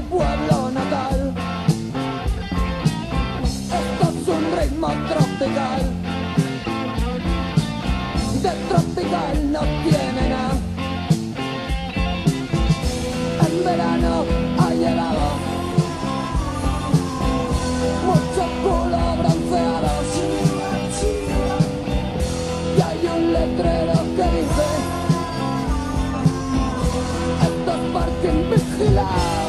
pueblo natal. Esto es un ritmo tropical, de tropical no tiene nada. En verano hay helado, muchos culos bronceados, y hay un letrero que dice: esto es parking vigilado.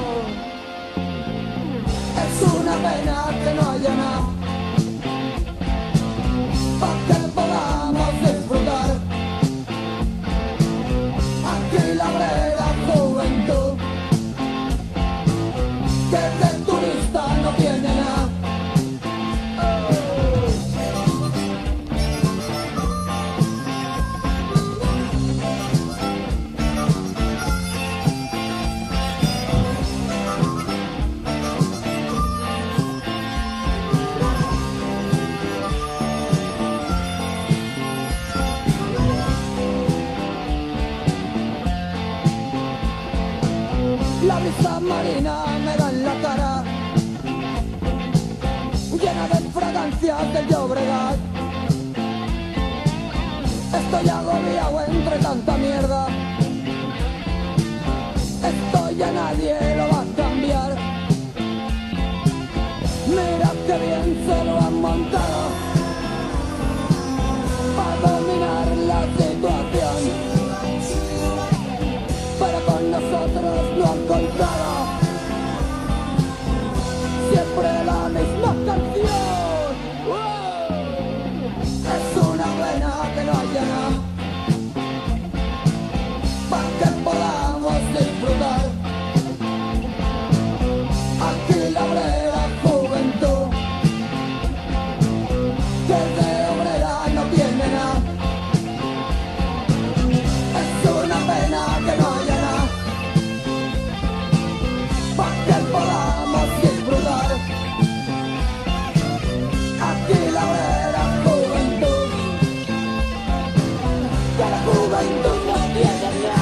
Es una pena que no haya nada para que podamos disfrutar. Aquí la brega juventud, que de turista no tiene nada. La brisa marina me da en la cara, llena de fragancias del Llobregat. Estoy agobiado entre tanta mierda, esto ya nadie lo va a cambiar. Mira que bien se lo han montado para dominar la situación, pero con nosotros no han contado. Siempre la misma canción. Es una pena que no haya nada para que podamos disfrutar. Aquí la obrera juventud, que de obrera no tiene nada. Es una pena que no haya nada para que podamos disfrutar. Aquí la obrera juventud, que la juventud no tiene nada.